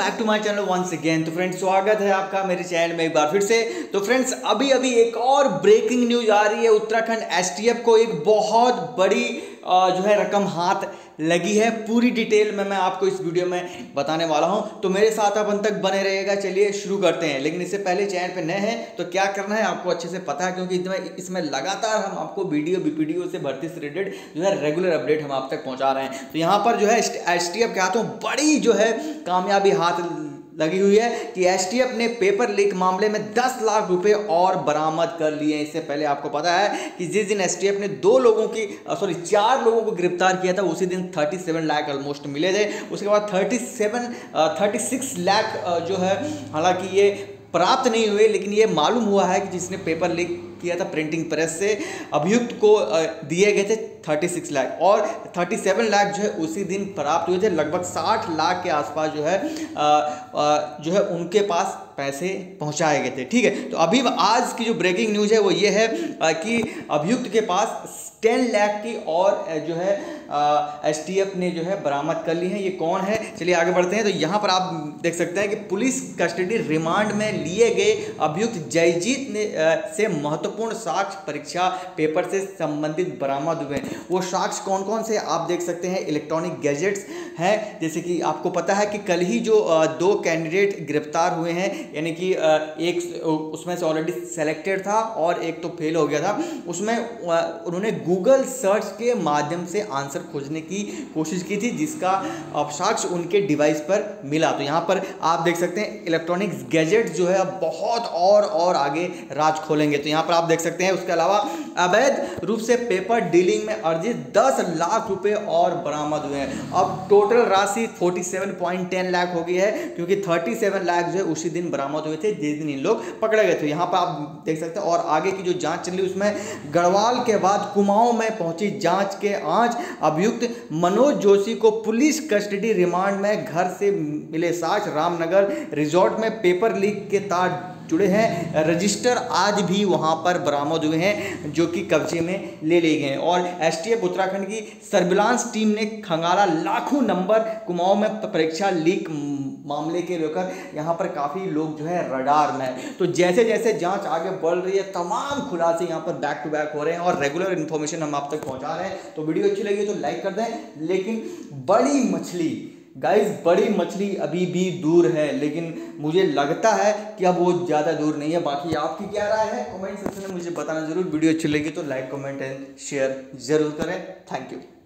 Back to my channel once again. तो friends स्वागत है आपका मेरे चैनल में एक बार फिर से। तो फ्रेंड्स अभी एक और ब्रेकिंग न्यूज आ रही है। उत्तराखंड एसटीएफ को एक बहुत बड़ी जो है रकम हाथ लगी है। पूरी डिटेल में मैं आपको इस वीडियो में बताने वाला हूं, तो मेरे साथ आप अंत तक बने रहिएगा। चलिए शुरू करते हैं। लेकिन इससे पहले चैनल पे नए हैं तो क्या करना है आपको अच्छे से पता है, क्योंकि इसमें लगातार हम आपको वीडियो से भर्ती से रिलेटेड जो है रेगुलर अपडेट हम आप तक पहुंचा रहे हैं। तो यहाँ पर जो है एसटीएफ के हाथों बड़ी जो है कामयाबी हाथ लगी हुई है कि एसटीएफ ने पेपर लीक मामले में 10 लाख रुपए और बरामद कर लिए हैं। इससे पहले आपको पता है कि जिस दिन एसटीएफ ने 4 लोगों को गिरफ्तार किया था, उसी दिन 37 लाख ऑलमोस्ट मिले थे। उसके बाद 36 लाख जो है, हालांकि ये प्राप्त नहीं हुए, लेकिन ये मालूम हुआ है कि जिसने पेपर लीक किया था प्रिंटिंग प्रेस से, अभियुक्त को दिए गए थे 36 लाख और 37 लाख जो है उसी दिन प्राप्त हुए थे। लगभग 60 लाख के आसपास जो है उनके पास पैसे पहुंचाए गए थे। ठीक है, तो अभी आज की जो ब्रेकिंग न्यूज़ है वो ये है कि अभियुक्त के पास 10 लाख की और जो है एसटीएफ ने जो है बरामद कर ली है। ये कौन है, चलिए आगे बढ़ते हैं। तो यहाँ पर आप देख सकते हैं कि पुलिस कस्टडी रिमांड में लिए गए अभियुक्त जयजीत ने से महत्वपूर्ण साक्ष्य परीक्षा पेपर से संबंधित बरामद हुए। वो साक्ष्य कौन कौन से आप देख सकते हैं। इलेक्ट्रॉनिक गैजेट्स हैं, जैसे कि आपको पता है कि कल ही जो 2 कैंडिडेट गिरफ्तार हुए हैं, यानी कि एक उसमें से ऑलरेडी सेलेक्टेड था और एक तो फेल हो गया था। उसमें उन्होंने गूगल सर्च के माध्यम से आंसर खोजने की कोशिश की थी, जिसका साक्ष्य उनके डिवाइस पर मिला। तो यहाँ पर आप देख सकते हैं इलेक्ट्रॉनिक्स गैजेट्स जो है अब बहुत और आगे राज खोलेंगे। तो यहाँ पर आप देख सकते हैं। उसके अलावा अवैध रूप से पेपर डीलिंग में अर्जित 10 लाख रुपए और बरामद हुए हैं। अब टोटल राशि 47.10 लाख हो गई है, क्योंकि 37 लाख जो है उसी दिन बरामद हुए थे जिस दिन इन लोग पकड़े गए थे। यहाँ पर आप देख सकते हैं। और आगे की जो जांच चल रही है उसमें गढ़वाल के बाद कुमाऊं में पहुंची जांच के आंच अभियुक्त मनोज जोशी को पुलिस कस्टडी रिमांड में घर से मिले साक्ष्य। रामनगर रिजॉर्ट में पेपर लीक के तार जुड़े हैं। रजिस्टर आज भी वहां पर बरामद हुए हैं, जो कि कब्जे में ले लिए गए हैं। और एसटीएफ उत्तराखंड की सर्विलांस टीम ने खंगाला लाखों नंबर। कुमाऊं में परीक्षा लीक मामले के लेकर यहाँ पर काफ़ी लोग जो है रडार में है। तो जैसे जैसे जांच आगे बढ़ रही है, तमाम खुलासे यहाँ पर बैक टू बैक हो रहे हैं और रेगुलर इन्फॉर्मेशन हम आप तक पहुँचा रहे हैं। तो वीडियो अच्छी लगी तो लाइक कर दें। लेकिन बड़ी मछली गाइस, बड़ी मछली अभी भी दूर है, लेकिन मुझे लगता है कि अब वो ज़्यादा दूर नहीं है। बाकी आपकी क्या राय है कमेंट सेक्शन में मुझे बताना जरूर। वीडियो अच्छी लगी तो लाइक कमेंट एंड शेयर जरूर करें। Thank you.